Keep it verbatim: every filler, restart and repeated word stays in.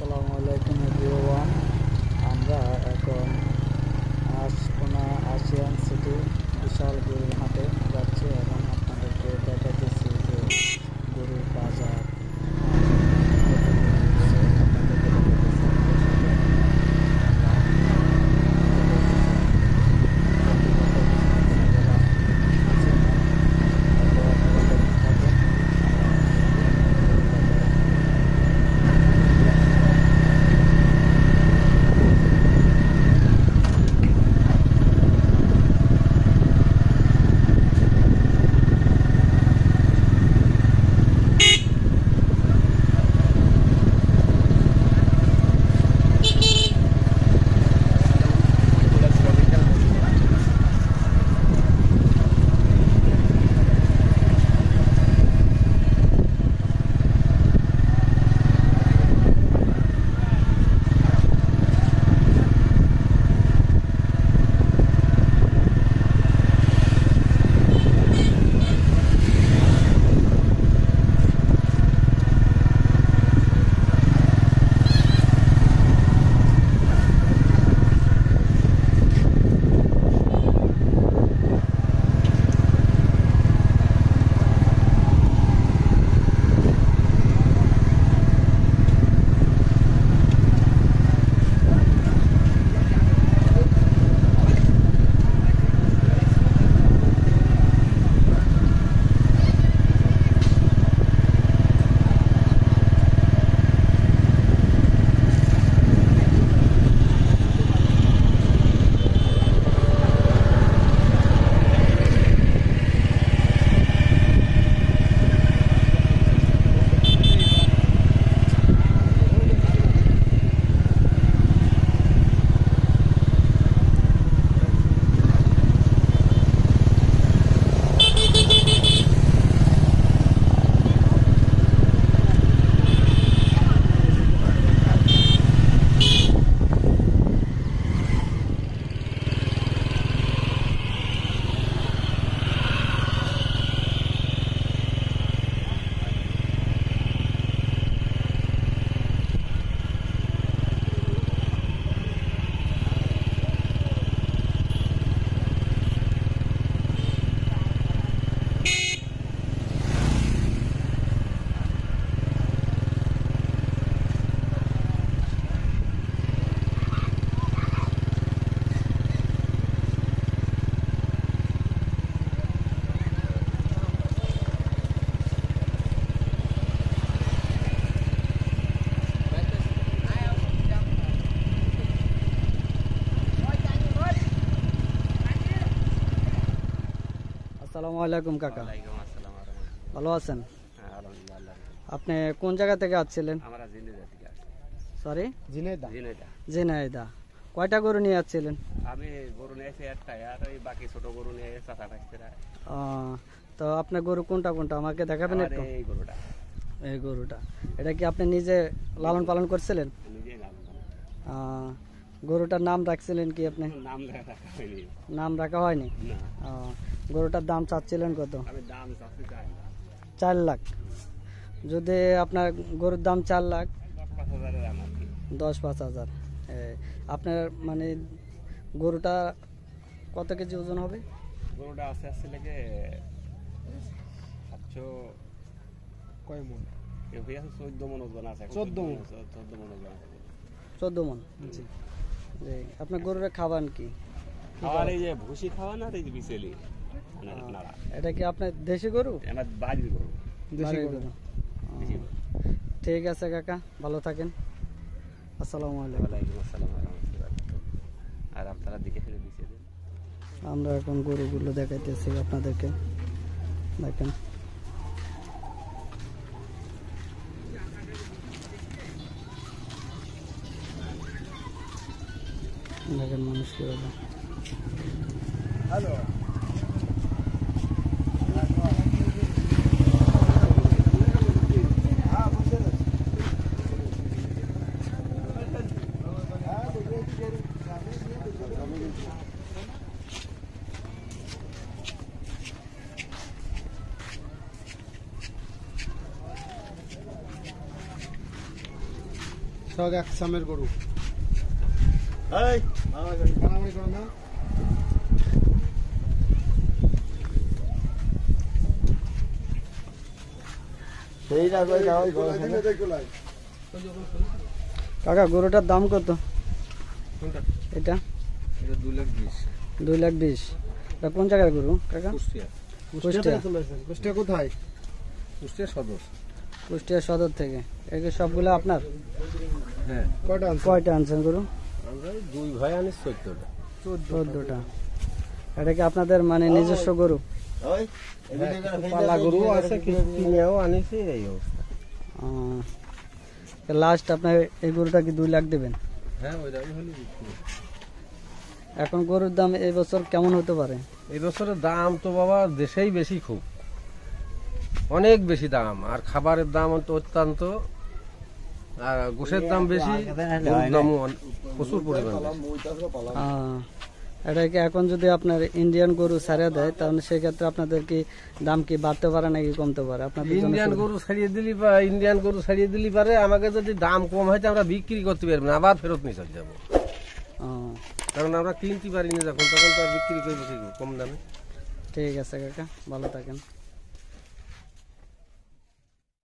আসসালামু আলাইকুম এভরিওয়ান। আমরা এখন আশকোনা আসিয়ান সিটি বিশাল গরুর হাটে যাচ্ছি এবং আপনাদেরকে দেখাতেছি যে গরুর বাজার আসসালামু আলাইকুম কাকা। ভালো আছেন? আপনি কোন জায়গা থেকে আসছিলেন? সরি, ঝিনাইদহ। কয়টা গরু নিয়ে আসছিলেন? আমি গরু নিয়েছি একটা, আর ওই বাকি ছোট গরু নিয়ে চাচা রাখছে। তো আপনার গরু কোনটা কোনটা আমাকে দেখাবেন একটু? এই গরুটা। এই গরুটা এটা কি আপনি নিজে লালন পালন করছিলেন? নিজে লালন পালন। গরুটার নাম রাখছিলেন কি আপনি? নাম রাখা হয়নি। নাম রাখা হয়নি? না। গরুটার দাম চাচ্ছিলেন কত? আমি দাম চাচ্ছি চার লাখ। চার লাখ। যদি আপনার গরুর দাম চার লাখ, দশ পাঁচ হাজার আপনার মানে গরুটা কত কেজি ওজন হবে? গরুটা আস্তে আস্তে লেগে সাতশো কয় মন, চোদ্দ মন ওজন আছে। চোদ্দ মন চোদ্দ মন ওজন আছে। চোদ্দ মন। জি। আপনার গরুরা খাওয়ান কি? খাওয়ার এই যে ভুসি খাওয়ান আর এই যে বিচেলি। এটা কি আপনার দেশি গরু? আমার বাড়ির গরু। দেশি গরু। ঠিক আছে কাকা, ভালো থাকেন। আসসালামু আলাইকুম। ওয়ালাইকুম আসসালাম ওয়া রাহমাতুল্লাহ। আর আপনারা দেখে ফেলে দিয়েছেন। আমরা এখন গরুগুলো দেখাইতেছি আপনাদেরকে, দেখেন। দেখেন মানুষ কিভাবে। হ্যালো। সব এক সামের গরু এই মারামারি করো না সেইটা কই যাও কাকা গরুটার দাম কত কোনটা এটা এটা দুই লাখ বিশ দুই লাখ বিশ এটা কোন জায়গার গরু কাকা কুষ্টিয়া কুষ্টিয়া কুষ্টিয়া কোথায় কুষ্টিয়া সদর কুষ্টিয়া সদর থেকে এই সবগুলো আপনার হ্যাঁ কয়টা আনছো কয়টা আনছেন গরু আমরা দুই ভাই আনি চোদ্দটা চোদ্দটা এটা কি আপনাদের মানে নিজস্ব গরু পালা গরু আছে কিছু কিনেও আনিছি এই অবস্থা লাস্ট আপনার এই গরুটা কি দুই লাখ দেবেন হ্যাঁ ওই দামই হলে বিক্রি এখন গরুর দাম এই বছর কেমন হতে পারে এই বছরের দাম তো বাবা দেশেই বেশি খুব অনেক বেশি দাম আর খাবারের দাম তো অত্যন্ত আর গোশের দাম বেশি গরুর দামও অন- প্রচুর পরিমাণ বেশি। আহ, এটা কি এখন যদি আপনার ইন্ডিয়ান গরু ছাড়িয়ে দেয় তাহলে সেক্ষেত্রে আপনাদের কি দাম কি বাড়তে পারে নাকি কমতে পারে আপনাদের জন্য ইন্ডিয়ান সুবিধা? গরু ছাড়িয়ে দিলি বা ইন্ডিয়ান গরু ছাড়িয়ে দিলি পারে আমাকে যদি দাম কম হয় তো আমরা বিক্রি করতে পারবো না আবার ফেরত নিয়ে চলে যাবো আহ, কারণ আমরা কিনতে পারি না যখন তখন তো আর বিক্রি করবো কি কম দামে ঠিক আছে কাকা ভালো থাকেন